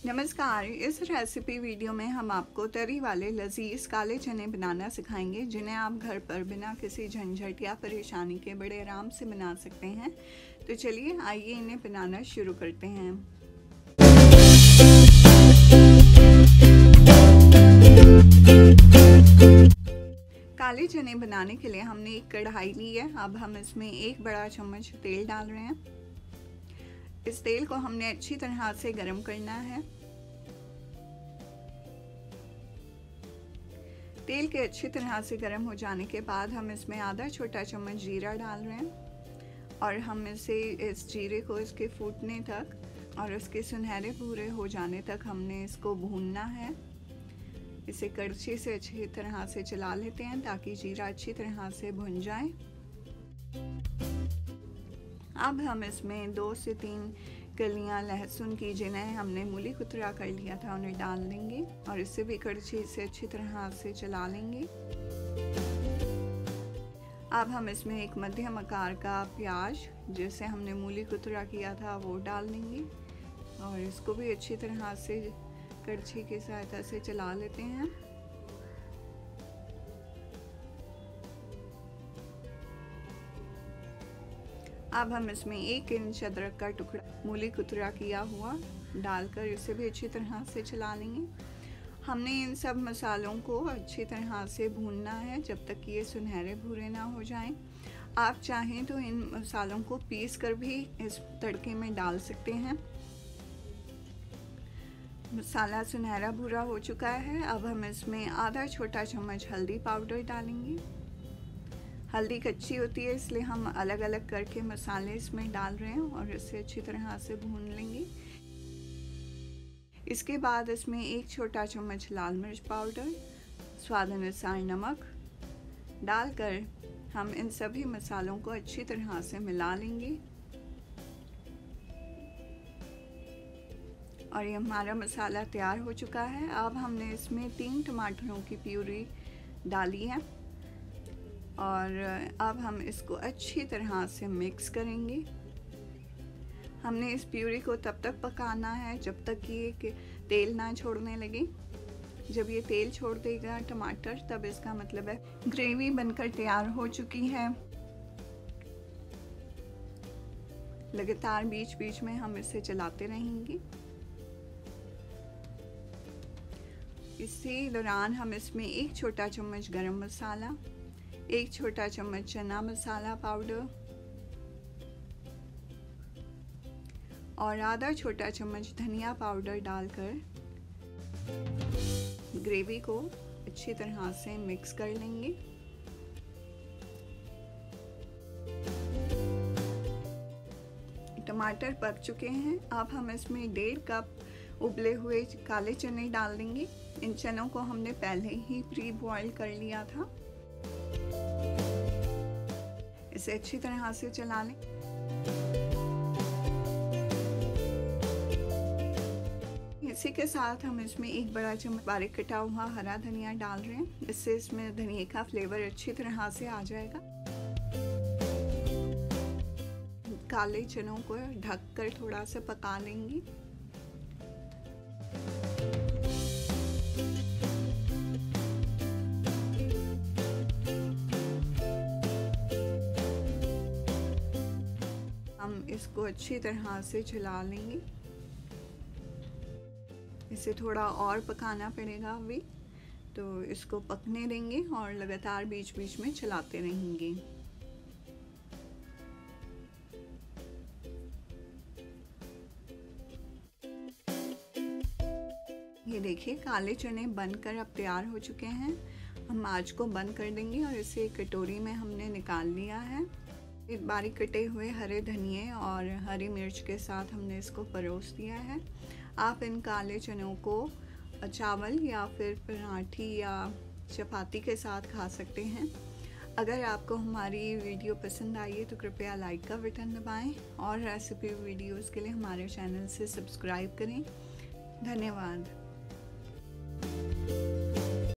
नमस्कार। इस recipe video में हम आपको तरी वाले लजीज काले चने बनाना सिखाएंगे, जिन्हें आप घर पर बिना किसी झंझट या परेशानी के बड़े आराम से बना सकते हैं। तो चलिए आइए इन्हें बनाना शुरू करते हैं। काले चने बनाने के लिए हमने एक कढ़ाई ली है। अब हम इसमें एक बड़ा चम्मच तेल डाल रहे हैं। इस तेल को हमने अच्छी तरह से गर्म करना है। तेल के अच्छी तरह से गर्म हो जाने के बाद हम इसमें आधा छोटा चम्मच जीरा डाल रहे हैं और हम इस जीरे को इसके फूटने तक और उसके सुनहरे भूरे हो जाने तक हमने इसको भूनना है। इसे कड़छी से अच्छी तरह से चला लेते हैं ताकि जीरा अच्छी तरह से भुन जाए। अब हम इसमें 2 से 3 कलियां लहसुन की, जिन्हें हमने मूली कुतरा कर लिया था, उन्हें डाल देंगे और इसे भी कड़छी से अच्छी तरह से चला लेंगे। अब हम इसमें एक मध्यम आकार का प्याज, जिसे हमने मूली कुतरा किया था, वो डाल देंगे और इसको भी अच्छी तरह से कड़छी की सहायता से चला लेते हैं। अब हम इसमें 1 इंच अदरक का टुकड़ा मूली कुतरा किया हुआ डालकर इसे भी अच्छी तरह से चला लेंगे। हमने इन सब मसालों को अच्छी तरह से भूनना है जब तक कि ये सुनहरे भूरे ना हो जाएं। आप चाहें तो इन मसालों को पीस कर भी इस तड़के में डाल सकते हैं। मसाला सुनहरा भूरा हो चुका है। अब हम इसमें आधा छोटा चम्मच हल्दी पाउडर डालेंगे। हल्दी कच्ची होती है, इसलिए हम अलग अलग करके मसाले इसमें डाल रहे हैं और इसे अच्छी तरह से भून लेंगे। इसके बाद इसमें 1 छोटा चम्मच लाल मिर्च पाउडर, स्वाद अनुसार नमक डालकर हम इन सभी मसालों को अच्छी तरह से मिला लेंगे। और ये हमारा मसाला तैयार हो चुका है। अब हमने इसमें 3 टमाटरों की प्यूरी डाली है और अब हम इसको अच्छी तरह से मिक्स करेंगे। हमने इस प्यूरी को तब तक पकाना है जब तक कि ये तेल ना छोड़ने लगे। जब ये तेल छोड़ देगा टमाटर, तब इसका मतलब है ग्रेवी बनकर तैयार हो चुकी है। लगातार बीच बीच में हम इसे चलाते रहेंगे। इसी दौरान हम इसमें 1 छोटा चम्मच गरम मसाला, 1 छोटा चम्मच चना मसाला पाउडर और आधा छोटा चम्मच धनिया पाउडर डालकर ग्रेवी को अच्छी तरह से मिक्स कर लेंगे। टमाटर पक चुके हैं। अब हम इसमें 1.5 कप उबले हुए काले चने डाल देंगे। इन चनों को हमने पहले ही प्री बॉईल कर लिया था। इसे अच्छी तरह से चला लें। इसी के साथ हम इसमें 1 बड़ा चम्मच बारीक कटा हुआ हरा धनिया डाल रहे हैं। इससे इसमें धनिया का फ्लेवर अच्छी तरह से आ जाएगा। काले चनों को ढककर थोड़ा सा पका लेंगे। हम इसको अच्छी तरह से चला लेंगे। इसे थोड़ा और पकाना पड़ेगा अभी, तो इसको पकने देंगे और लगातार बीच बीच में चलाते रहेंगे। ये देखिए, काले चने बनकर अब तैयार हो चुके हैं। हम आंच को बंद कर देंगे और इसे एक कटोरी में हमने निकाल लिया है। बारीक कटे हुए हरे धनिए और हरी मिर्च के साथ हमने इसको परोस दिया है। आप इन काले चनों को चावल या फिर पराठी या चपाती के साथ खा सकते हैं। अगर आपको हमारी वीडियो पसंद आई है तो कृपया लाइक का बटन दबाएं और रेसिपी वीडियोस के लिए हमारे चैनल से सब्सक्राइब करें। धन्यवाद।